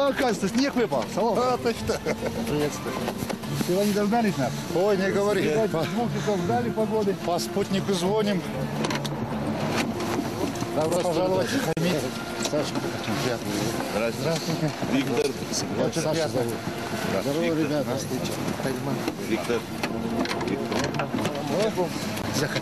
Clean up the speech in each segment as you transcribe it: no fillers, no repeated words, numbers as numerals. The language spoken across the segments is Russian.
оказывается, снег выпал. Салон. А, точно. Приветствую. Чего не дождались нас? Ой, не говори. 2 часов ждали погоды. По спутнику звоним. Добро пожаловать. Саша, очень приятно. Здравствуйте. Виктор. Очень Саша зовут. Здорово, ребята. Здравствуйте. Виктор. Заходи.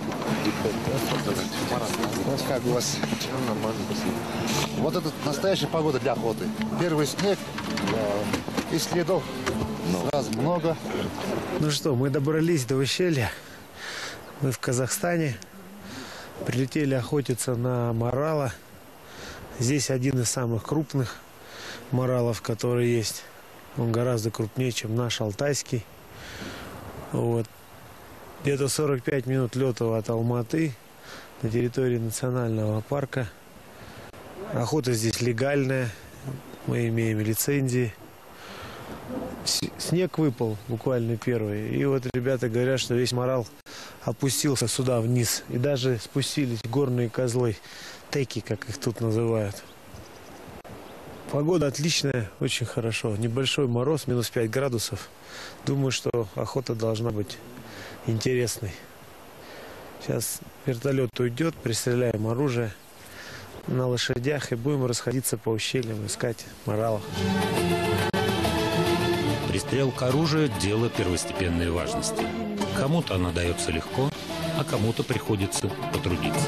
Как у вас? Нормально, спасибо. Вот это настоящая погода для охоты. Первый снег. И следов сразу много. Ну что, мы добрались до ущелья. Мы в Казахстане. Прилетели охотиться на морала. Здесь один из самых крупных моралов, который есть. Он гораздо крупнее, чем наш алтайский. Вот. Где-то 45 минут лета от Алматы на территории национального парка. Охота здесь легальная. Мы имеем лицензии. Снег выпал буквально первый. И вот ребята говорят, что весь морал опустился сюда вниз. И даже спустились горные козлы. Теки, как их тут называют. Погода отличная, очень хорошо. Небольшой мороз, минус 5 градусов. Думаю, что охота должна быть интересной. Сейчас вертолет уйдет, пристреляем оружие на лошадях и будем расходиться по ущельям, искать моралов. Пристрелка оружия – дело первостепенной важности. Кому-то она дается легко, а кому-то приходится потрудиться.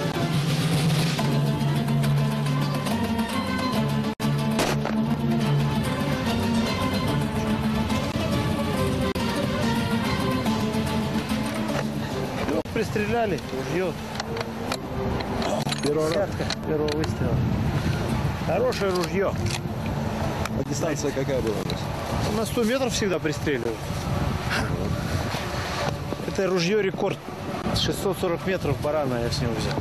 Пристреляли, ружье. Первого выстрела. Хорошее ружье. А дистанция какая была? На 100 метров всегда пристреливают. Это ружье рекорд. 640 метров барана я с него взял.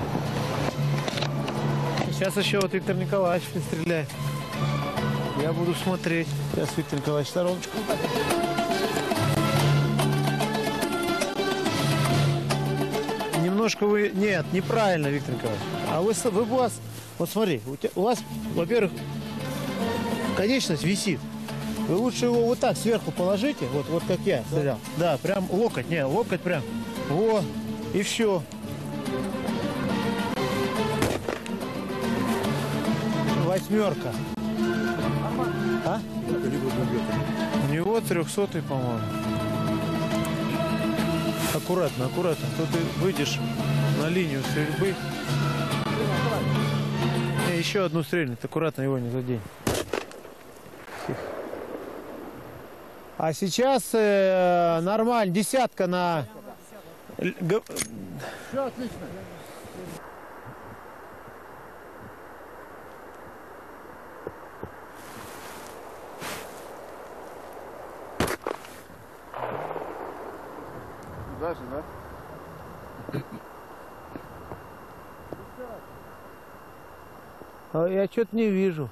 Сейчас еще вот Виктор Николаевич пристреляет. Я буду смотреть. Сейчас Виктор Николаевич стороночку. Немножко вы... Нет, неправильно, Виктор Николаевич. А вы у вас... Вот смотри, у вас, во-первых, конечность висит. Вы лучше его вот так сверху положите, вот как я стрелял. Да, прям локоть, локоть прям. Во, и все. Восьмерка. А? У него 300-й, по-моему. Аккуратно, аккуратно. Тут ты выйдешь на линию стрельбы. Еще одну стрельнет. Аккуратно, его не задень. А сейчас нормально. Десятка на... Все отлично. Даже, да? А я что-то не вижу.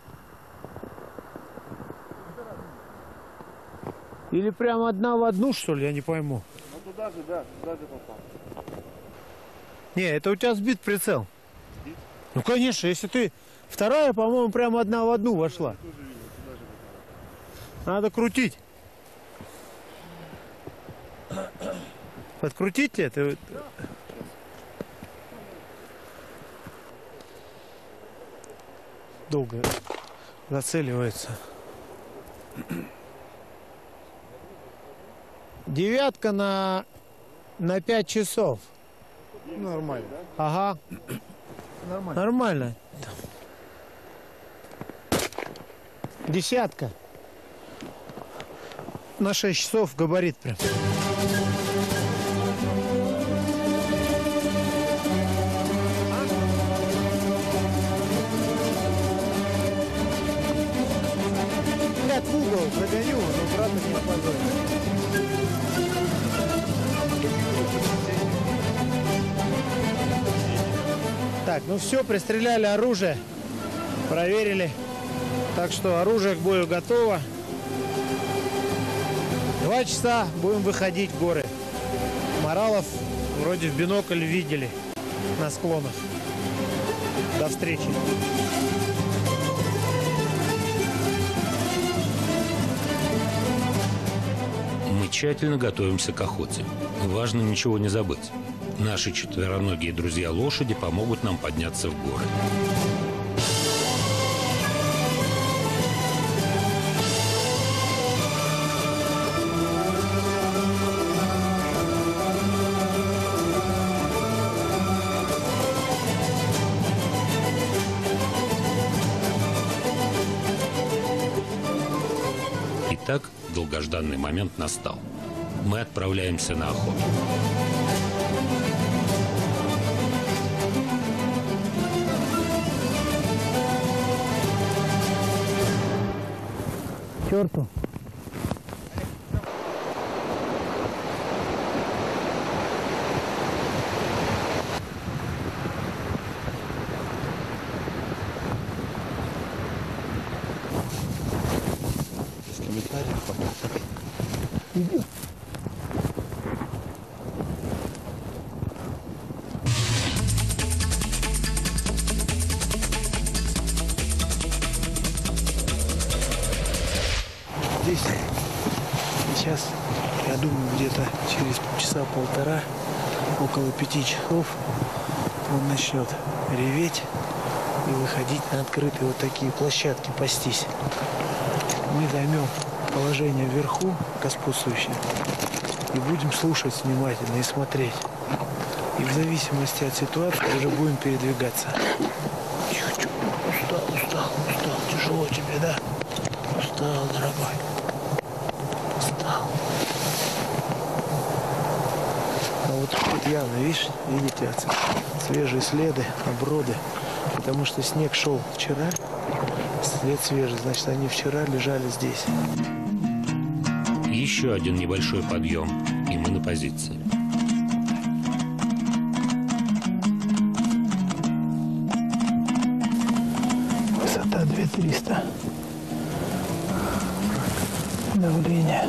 Или прямо одна в одну, что ли, я не пойму. Ну туда же, да, туда же попал. Не, это у тебя сбит прицел. Ну, конечно, если ты... Вторая, по-моему, прямо одна в одну вошла. Надо крутить. Подкрутить это? Долго зацеливается. Девятка на 5 часов. Нормально. Ага. Нормально. Нормально. Десятка. На 6 часов габарит прям. Я в угол загоню, но брата не опозорю. Так, ну все, пристреляли оружие, проверили. Так что оружие к бою готово. 2 часа будем выходить в горы. Моралов вроде в бинокль видели на склонах. До встречи. тщательно готовимся к охоте. Важно ничего не забыть. Наши четвероногие друзья-лошади помогут нам подняться в горы. Итак, долгожданный момент настал. Мы отправляемся на охоту. Черту. Без комментариев пока. Иди. Здесь сейчас, я думаю, где-то через часа полтора, около 5 часов, он начнет реветь и выходить на открытые вот такие площадки пастись. Мы займем положение вверху, господствующее, и будем слушать внимательно и смотреть. И в зависимости от ситуации уже будем передвигаться. Тихо, устал, тяжело тебе, да? Устал, дорогой. Устал. А вот явно, видите, свежие следы, оброды. Потому что снег шел вчера, след свежий, значит, они вчера лежали здесь. Еще один небольшой подъем, и мы на позиции. Высота 2300. Давление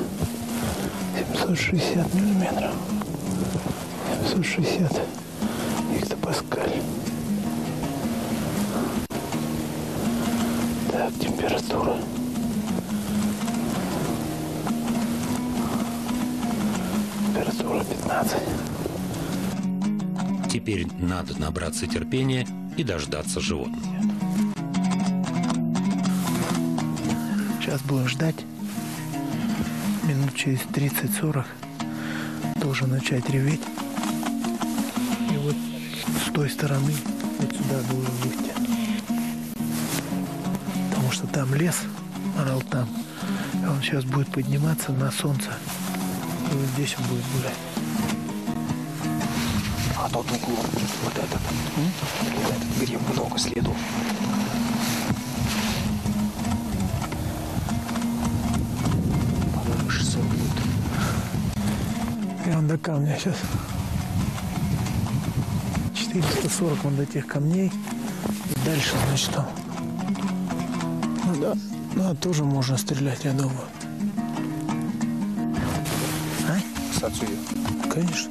760 миллиметров. 760 гектопаскаль. Так, температура. Температура 15. Теперь надо набраться терпения и дождаться животных. Сейчас будем ждать. Минут через 30-40 должен начать реветь. И вот с той стороны вот сюда должен выйти. Потому что там лес, орал там. И он сейчас будет подниматься на солнце. И вот здесь он будет гулять. А тот углом, вот этот гриб много следов. По-моему, 600 будет. И он до камня сейчас. 440 он до тех камней. И дальше, значит, он. Ну да, ну, тоже можно стрелять, я думаю. Конечно.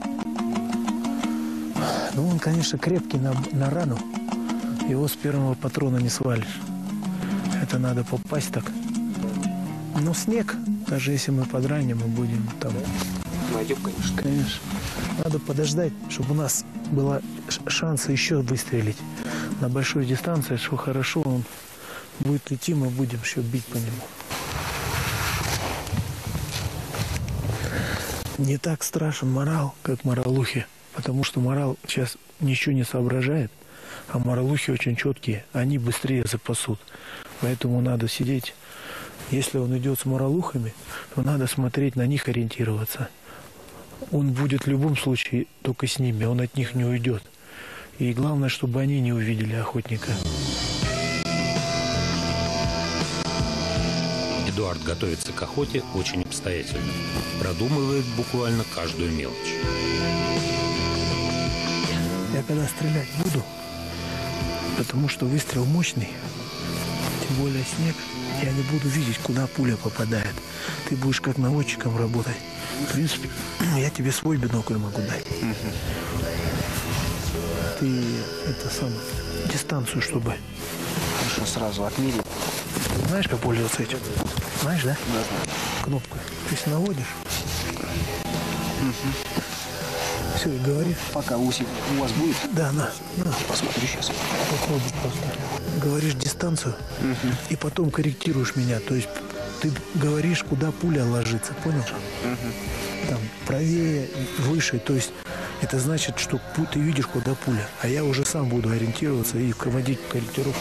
Ну, он, конечно, крепкий на рану. Его с первого патрона не свалишь. Это надо попасть так. Но снег, даже если мы подраним, мы будем там... Найдем, конечно. Конечно. Надо подождать, чтобы у нас было шанс еще выстрелить. На большой дистанции, что хорошо, он будет идти, мы будем еще бить по нему. Не так страшен морал, как моралухи, потому что морал сейчас ничего не соображает, а моралухи очень четкие, они быстрее запасут. Поэтому надо сидеть. Если он идет с моралухами, то надо смотреть на них, ориентироваться. Он будет в любом случае только с ними, он от них не уйдет. И главное, чтобы они не увидели охотника. Эдуард готовится к охоте очень обстоятельно. Продумывает буквально каждую мелочь. Я когда стрелять буду, потому что выстрел мощный, тем более снег, я не буду видеть, куда пуля попадает. Ты будешь как наводчиком работать. В принципе, я тебе свой бинокль могу дать. Ты дистанцию, чтобы... Хорошо, сразу отмерил. Знаешь, как пользоваться этим? Знаешь, да? Да. Кнопкой. Если наводишь, Все, и говори. Пока усик у вас будет, Да, на. посмотрю сейчас. Попробуй просто. Говоришь дистанцию, и потом корректируешь меня. То есть ты говоришь, куда пуля ложится, понял? Там правее, выше. То есть это значит, что ты видишь, куда пуля. А я уже сам буду ориентироваться и проводить корректировку.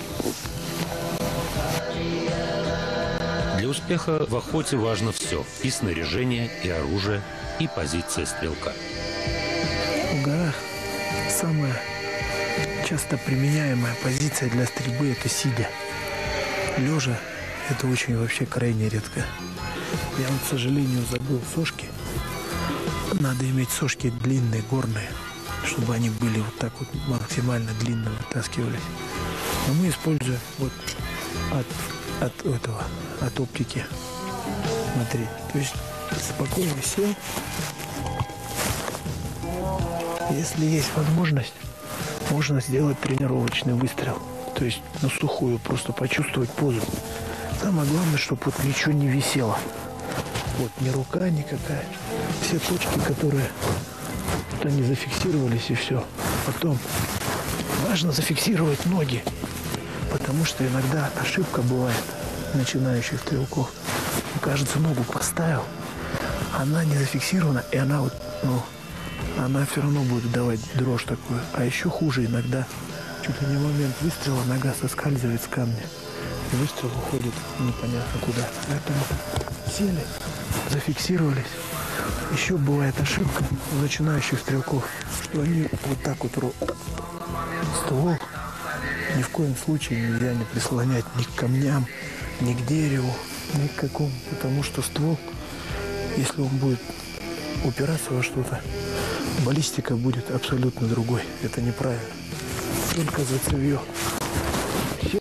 Для успеха в охоте важно все. И снаряжение, и оружие, и позиция стрелка. В горах самая часто применяемая позиция для стрельбы – это сидя. Лежа – это очень вообще крайне редко. Я вот, к сожалению, забыл сошки. Надо иметь сошки длинные, горные, чтобы они были вот так вот максимально длинно вытаскивались. Но мы используем вот от оптики. Смотри, то есть спокойно сел. Если есть возможность, можно сделать тренировочный выстрел. То есть на сухую просто почувствовать позу. Самое главное, чтобы вот ничего не висело. Вот ни рука никакая. Все точки, которые вот они зафиксировались, и все. Потом важно зафиксировать ноги. Потому что иногда ошибка бывает начинающих стрелков. Кажется, ногу поставил, она не зафиксирована, и она вот, она все равно будет давать дрожь такую. А еще хуже иногда, чуть ли не в момент выстрела, нога соскальзывает с камня. И выстрел уходит непонятно куда. Поэтому сели, зафиксировались. Еще бывает ошибка у начинающих стрелков, что они вот так вот ствол ни в коем случае нельзя не прислонять ни к камням, ни к дереву, ни к какому. Потому что ствол, если он будет упираться во что-то, баллистика будет абсолютно другой. Это неправильно. Только за цевье. Все.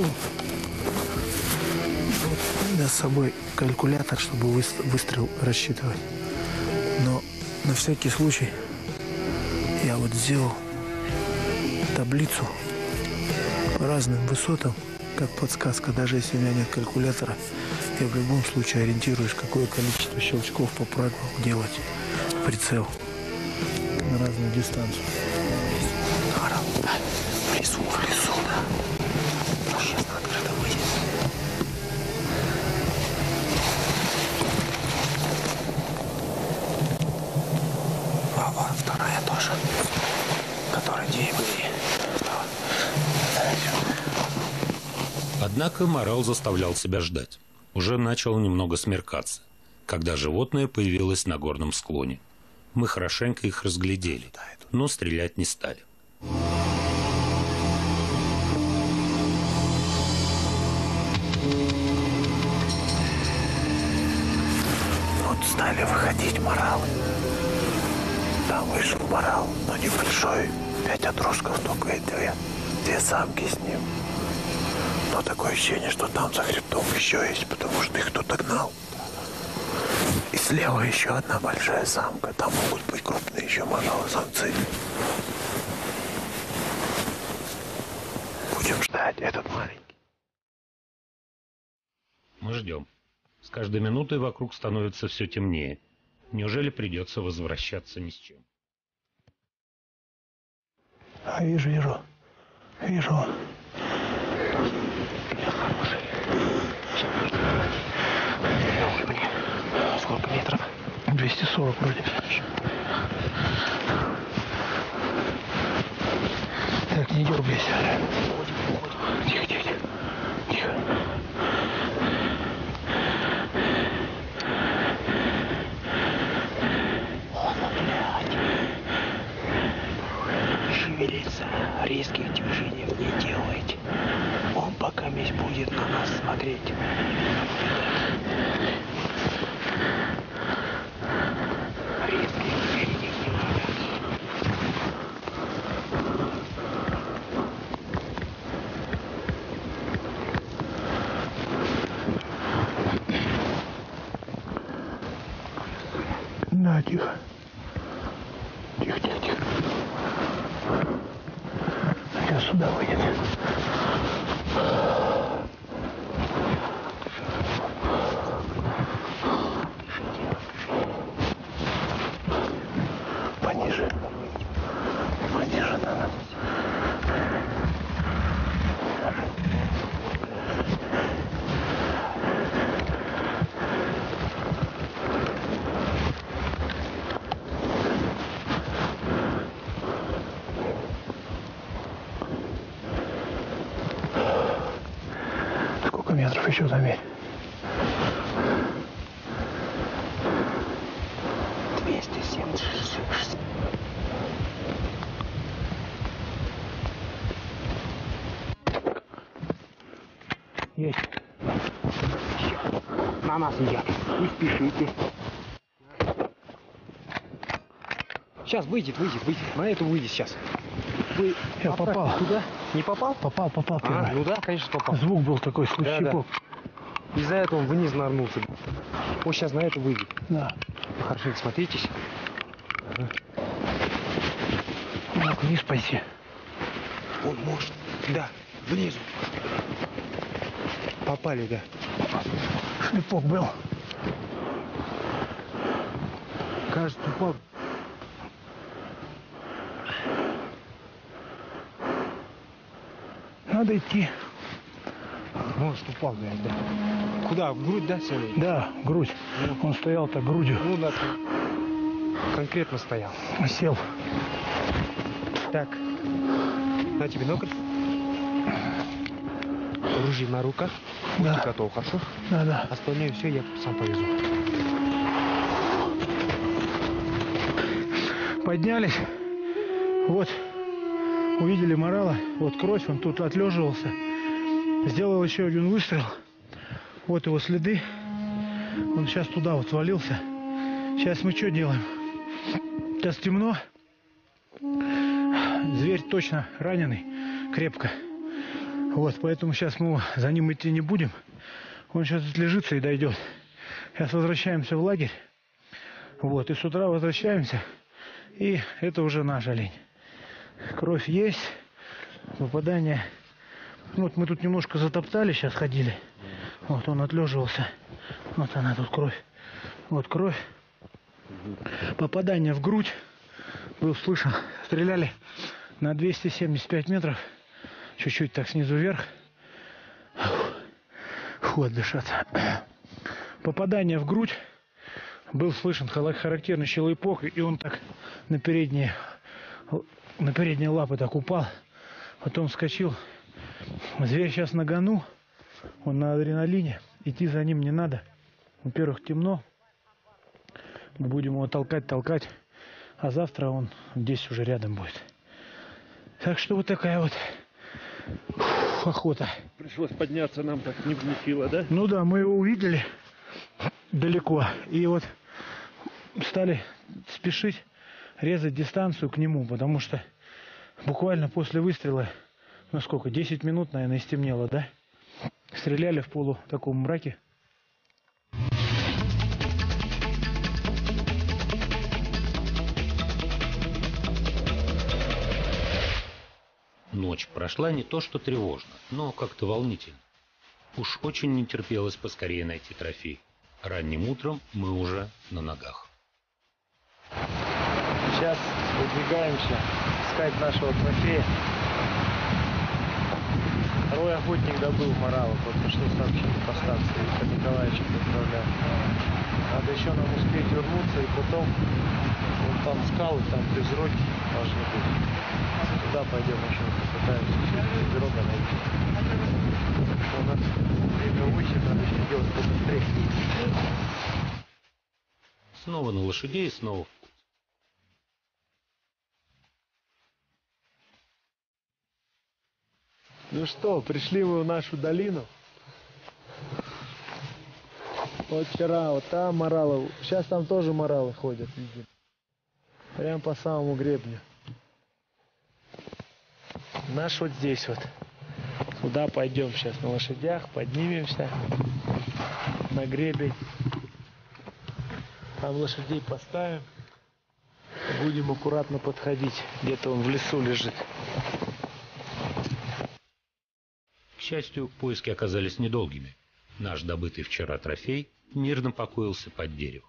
Вот у меня с собой калькулятор, чтобы выстрел рассчитывать. Но на всякий случай я вот сделал таблицу по разным высотам, как подсказка. Даже если у меня нет калькулятора, я в любом случае ориентируюсь, какое количество щелчков по правилу делать прицел на разную дистанцию. В лесу, да. Сейчас на открытом выйдет. Вторая тоже, которая 2 были. Однако морал заставлял себя ждать. Уже начало немного смеркаться, когда животное появилось на горном склоне. Мы хорошенько их разглядели, но стрелять не стали. Вот стали выходить моралы. Там вышел морал, но небольшой. 5 отростков только и 2 самки с ним. Но такое ощущение, что там за хребтом еще есть, потому что их кто-то гнал. И слева еще одна большая самка. Там могут быть крупные еще моралы-самцы. Будем ждать этот маленький. Мы ждем. С каждой минутой вокруг становится все темнее. Неужели придется возвращаться ни с чем? Вижу. Сколько метров? 240 вроде. Так, не дергайся. Тихо. Шевелиться, резких движений не делайте. Он пока весь будет на нас смотреть. Резких движений не надо. Да, тихо. Сейчас сюда выйдет. Еще замерь. 276. Есть. На нас едят. Не спешите. Сейчас выйдет. На эту выйдет сейчас. Вы Я попал. Туда? Не попал? Попал первый. Ну да, конечно, попал. Звук был такой, щепок. Из-за этого он вниз нагнулся. Вот сейчас на это выйдет. Да. Хорошо, смотритесь. Мог вниз пойти. Он может. Да, внизу. Попали, да. Шлепок был. Кажется, упал. Надо идти. Может, упал, да. Куда? В грудь, да, целый? Да, грудь. Он стоял так грудью. Ну, да. Конкретно стоял. Сел. Так. На тебе бинокль. Ружье на руках. Да. Будьте готовы, хорошо? Да. Остальное все я сам повезу. Поднялись. Вот. Увидели морала. Вот кровь, он тут отлеживался. Сделал еще один выстрел. Вот его следы. Он сейчас туда вот свалился. Сейчас мы что делаем? Сейчас темно. Зверь точно раненый. Крепко. Вот, поэтому сейчас мы за ним идти не будем. Он сейчас отлежится и дойдет. Сейчас возвращаемся в лагерь. Вот, и с утра возвращаемся. И это уже наш олень. Кровь есть. Попадание. Вот мы тут немножко затоптали, сейчас ходили. Вот он отлеживался. Вот она тут кровь. Вот кровь. Попадание в грудь. Был слышен. Стреляли на 275 метров. Чуть-чуть так снизу вверх. Фу, отдышаться. Попадание в грудь. Был слышен характерный щелепок. И он так на передние лапы так упал. Потом вскочил. Зверь сейчас на гону. Он на адреналине. Идти за ним не надо. Во-первых, темно. Мы будем его толкать. А завтра он здесь уже рядом будет. Так что вот такая вот охота. Пришлось подняться нам так нехило, да? Ну да, мы его увидели далеко. И вот стали спешить резать дистанцию к нему. Потому что буквально после выстрела, ну сколько, 10 минут, наверное, стемнело, да? Стреляли в полу таком мраке. Ночь прошла не то что тревожно, но как-то волнительно. Уж очень не терпелось поскорее найти трофей. Ранним утром мы уже на ногах. Сейчас выдвигаемся искать нашего трофея. Второй охотник добыл моралу, только что сообщили по станции, Виктор Николаевич отправляет. Надо еще нам успеть вернуться, и потом вон там скалы, там безроги должны быть. Туда пойдем еще, попытаемся безрога найти. У нас время высит, надо еще делать побыстрее. Снова на лошадей и снова в путь. Ну что, пришли мы в нашу долину. Вот вчера вот там моралы, сейчас там тоже моралы ходят, видим. Прям по самому гребню. Наш вот здесь вот. Туда пойдем сейчас на лошадях, поднимемся на гребень. Там лошадей поставим. Будем аккуратно подходить. Где-то он в лесу лежит. К счастью, поиски оказались недолгими. Наш добытый вчера трофей мирно покоился под деревом.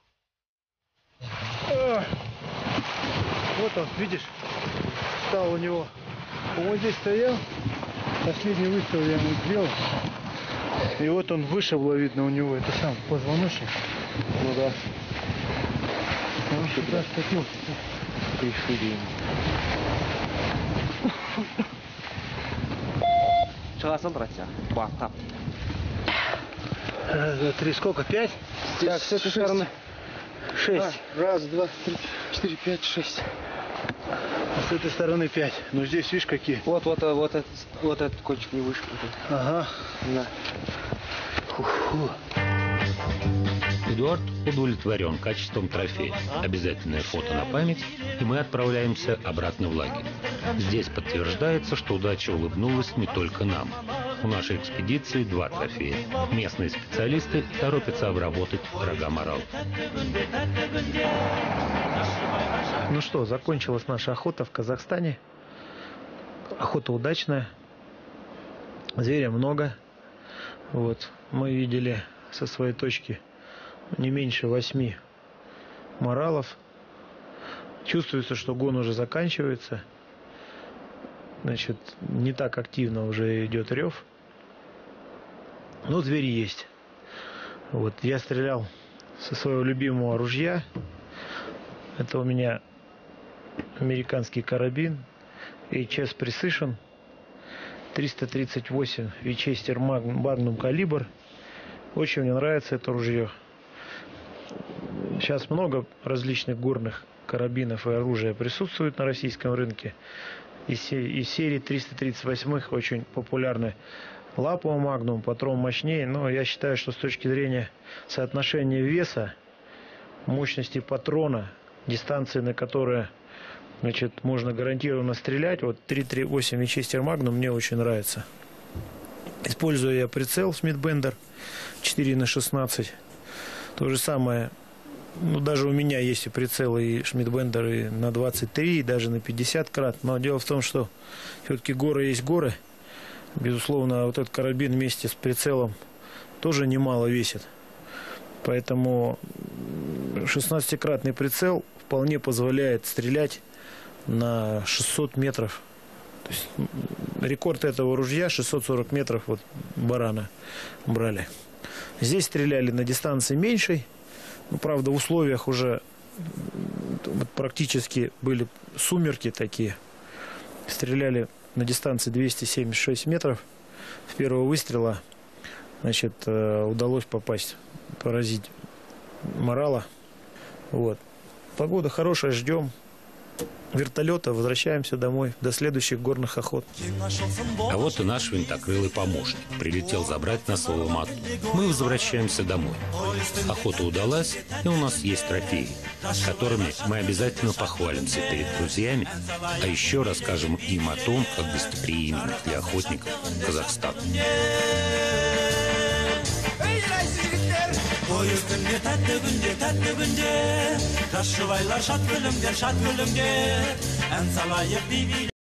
Вот он, видишь, стал у него. Он вот здесь стоял, последний выстрел я ему сделал. И вот он вышибло, видно, у него это сам позвоночник. Ну да. Он сюда скатился. Пришили. Чего смотрите? Бахта. Раз, два, три. Сколько? 5? Так, с этой стороны. 6. Раз, два, три, 4, 5, 6. С этой стороны 5. Ну здесь видишь какие. Вот этот кончик не выше. Вот этот. Ага. На. Эдуард удовлетворен качеством трофея. Обязательное фото на память, и мы отправляемся обратно в лагерь. Здесь подтверждается, что удача улыбнулась не только нам. У нашей экспедиции 2 трофея. Местные специалисты торопятся обработать рога морал. Ну что, закончилась наша охота в Казахстане. Охота удачная. Зверя много. Вот. Мы видели со своей точки не меньше 8 моралов. Чувствуется, что гон уже заканчивается. Значит, не так активно уже идет рев. Но звери есть. Вот. Я стрелял со своего любимого ружья. Это у меня американский карабин HS Precision 338 Winchester Magnum калибр. Очень мне нравится это ружье. Сейчас много различных горных карабинов и оружия присутствует на российском рынке. Из серии 338 очень популярны Lapua Magnum, патрон мощнее, но я считаю, что с точки зрения соотношения веса, мощности патрона, дистанции, на которые, значит, можно гарантированно стрелять, вот 338 Winchester Magnum мне очень нравится. Использую я прицел Smith Bender 4х16. То же самое, ну, даже у меня есть и прицелы, и Smith Bender и на 23, и даже на 50 крат. Но дело в том, что все-таки горы есть горы. Безусловно, вот этот карабин вместе с прицелом тоже немало весит. Поэтому 16-кратный прицел вполне позволяет стрелять на 600 метров. То есть рекорд этого ружья 640 метров вот барана брали. Здесь стреляли на дистанции меньшей. Ну, правда, в условиях уже вот, практически были сумерки такие. Стреляли на дистанции 276 метров. С первого выстрела, значит, удалось попасть, поразить морала. Вот. Погода хорошая, ждем вертолета, возвращаемся домой. До следующих горных охот. А вот и наш винтокрылый помощник. Прилетел забрать нас в Алмату. Мы возвращаемся домой. Охота удалась, и у нас есть трофеи, которыми мы обязательно похвалимся перед друзьями, а еще расскажем им о том, как гостеприимен для охотников Казахстан. Koyu günde tatlı günde Taş şubaylar şat gülümger En salayık bibi